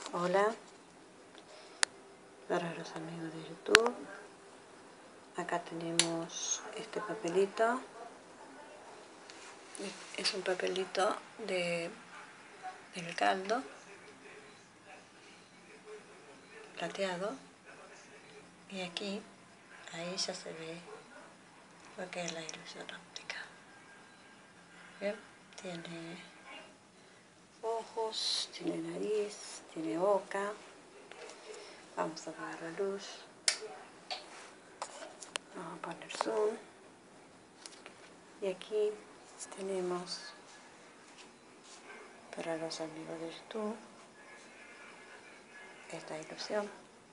Hola, para los amigos de YouTube. Acá tenemos este papelito. Es un papelito del caldo plateado. Y aquí, ahí ya se ve lo que es la ilusión óptica. ¿Bien? Tiene ojos, tiene nariz, tiene boca. Vamos a apagar la luz. Vamos a poner zoom. Y aquí tenemos, para los amigos de YouTube, esta ilusión.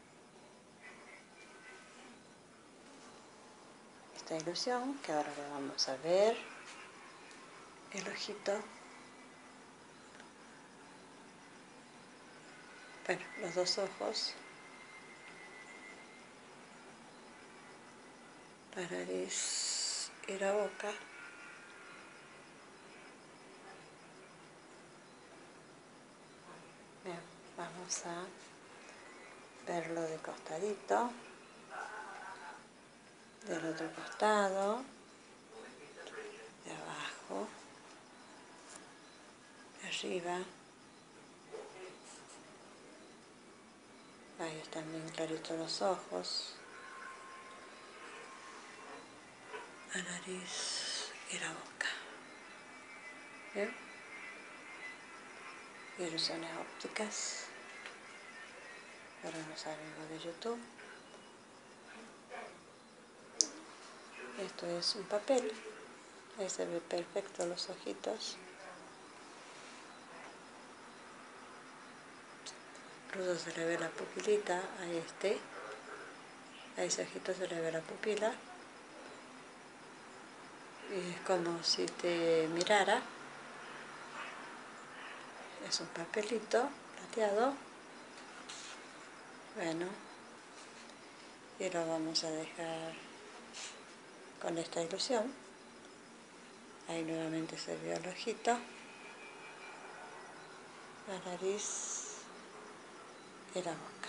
Esta ilusión que ahora le vamos a ver el ojito. Bueno, los dos ojos, la nariz y la boca. Bien, vamos a verlo de costadito, del otro costado, de abajo, de arriba. Ahí están bien claritos los ojos, la nariz y la boca. Bien, ilusiones ópticas para los amigos de YouTube. Esto es un papel, ahí se ve perfecto los ojitos. Incluso se le ve la pupilita a ese ojito se le ve la pupila. Y es como si te mirara. Es un papelito plateado. Bueno, y lo vamos a dejar con esta ilusión. Ahí nuevamente se vio el ojito, la nariz y la boca.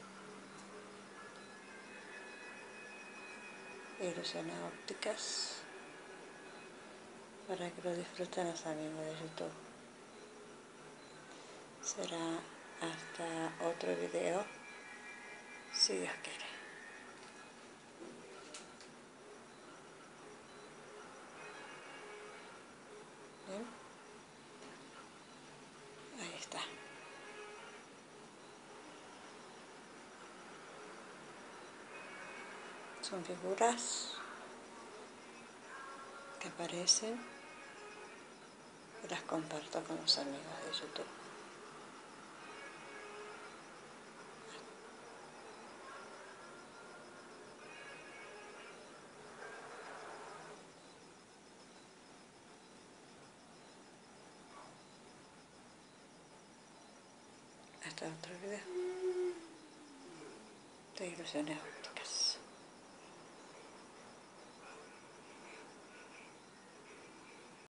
Ilusiones ópticas para que lo disfruten los amigos de YouTube. Será hasta otro video, si Dios quiere. ¿Bien? Ahí está. Son figuras que aparecen y las comparto con los amigos de YouTube. Hasta otro video de ilusiones ópticas.